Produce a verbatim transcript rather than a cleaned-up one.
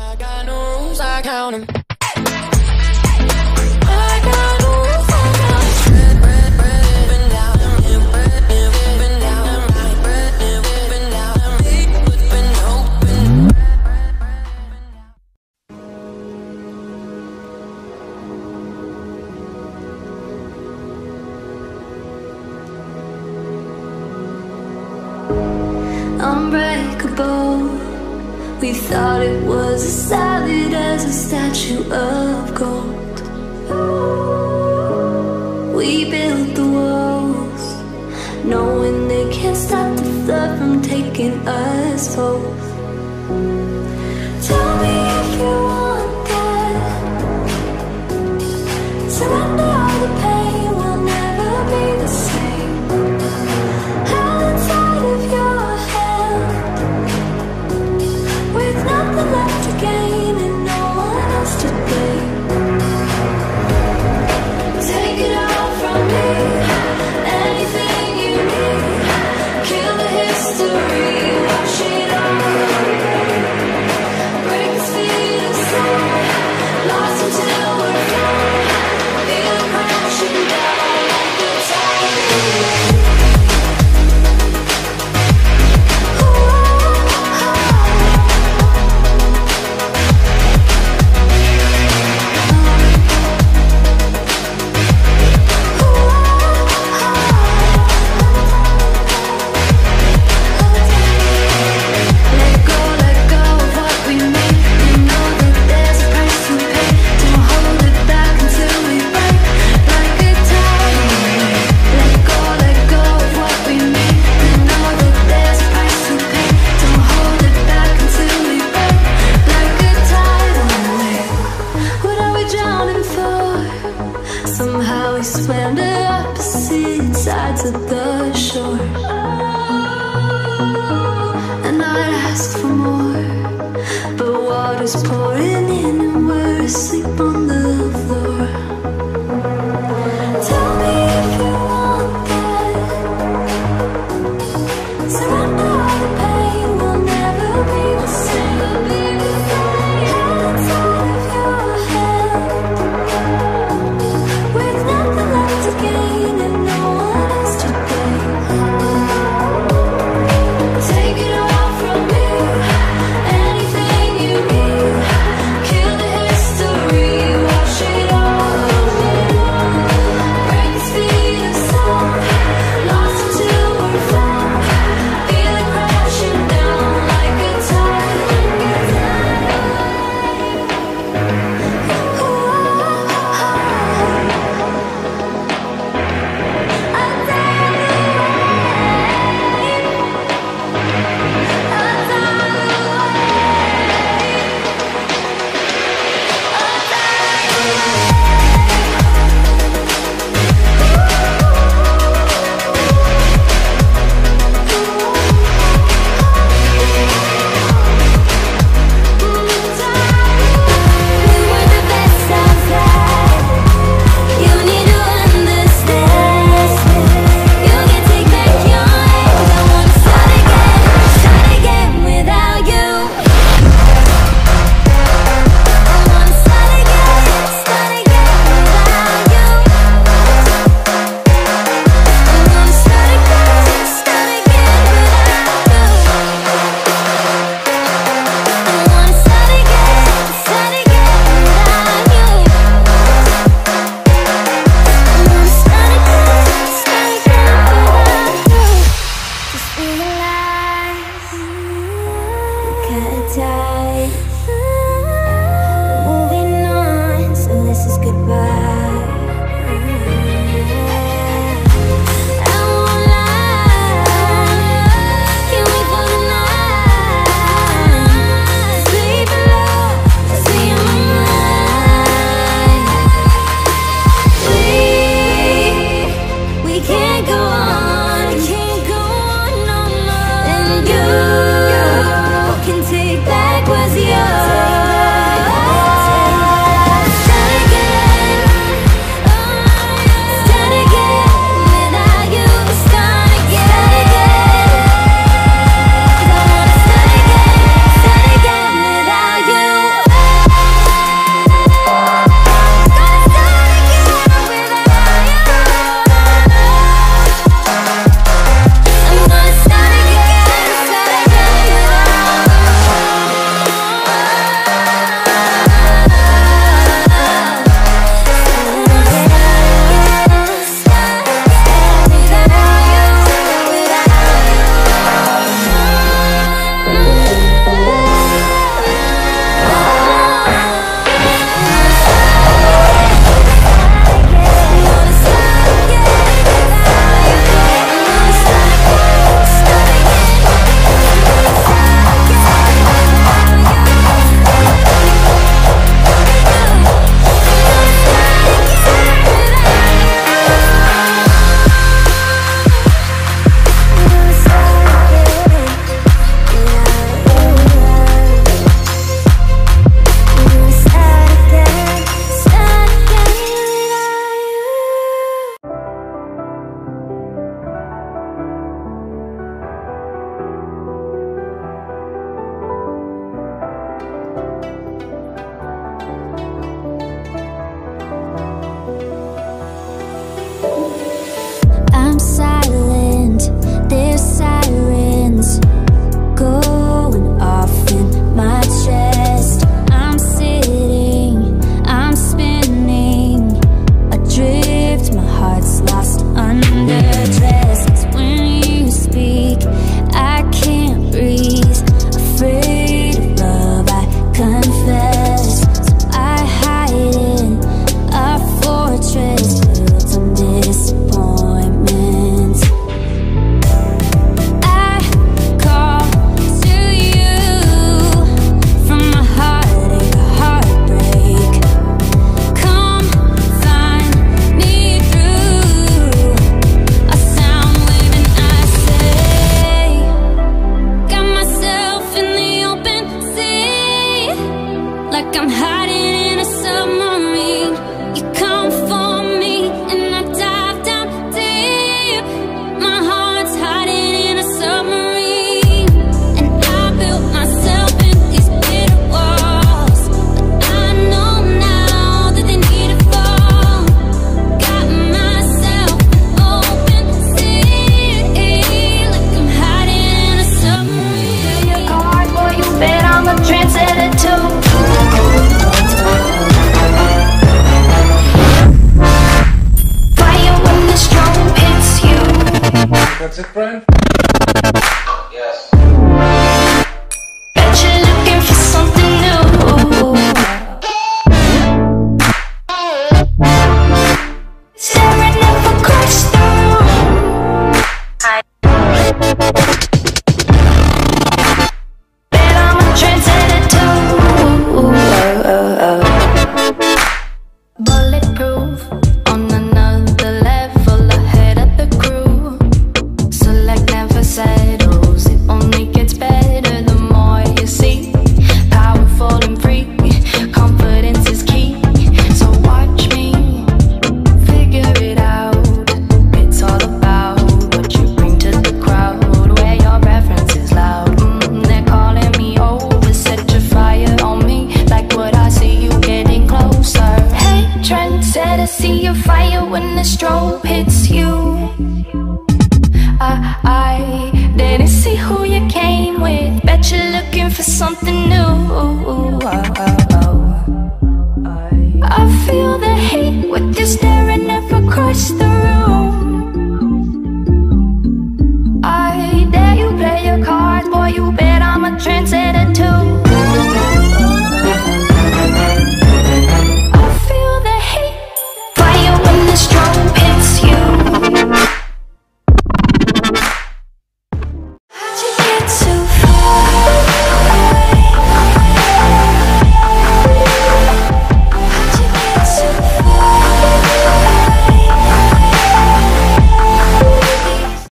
got no rules, I count 'em. Unbreakable, we thought it was as solid as a statue of gold. We built the walls, knowing they can't stop the flood from taking us both. Tell me if you want that. Surrender all the pain, we'll never be the same. Held inside of your hand, with nothing left to gain and no one else to blame. Take it all from me, anything you need. Kill the history, watch it all. Break the speed of sound, lost until we're found. Feel crashing down like the tide. Somehow we swam to opposite sides of the shore, and I'd ask for more, but water's pouring in and we're asleep on the floor. Tell me if you want that. Surrender all the pain, we'll never be the same. Held inside of your hand, with nothing left to gain and no one else to blame. Take it all from me, anything you need. Kill the history, watch it all. Break the speed of sound, lost until we're found. Feel it crashing down like a tide. Moving on, so this is goodbye. I won't lie, can't wait for the night. Sleep alone, see in my mind. We, we can't go on, can't go on no more. And you can take back what's yours. Start again. I'm hiding in a submarine. You come for me and I dive down deep. My heart's hiding in a submarine, and I built myself in these bitter walls. But I know now that they need to fall. Got myself an open sea, like I'm hiding in a submarine. Your card, boy, you bet I'm a trendsetter too. Fire when the strobe hits you. That's it, Brian? Yes. Bet you're looking for something new. Staring up across the room. Bet I'm a trendsetter too. Bulletproof, on another level, ahead of the crew. Select never settles, it only gets better the more you see. Powerful and free, confidence is key. So watch me figure it out. It's all about what you bring to the crowd, where your preference is loud. Mm, they're calling me over, set your fire on me, like what I see you getting closer. Hey, trendsetter, see your fire when the strobe hits you. I, I didn't see who you came with. Bet you're looking for something new. I feel the heat with you staring up across the room. I dare you play your cards, boy, you bet I'm a trendsetter.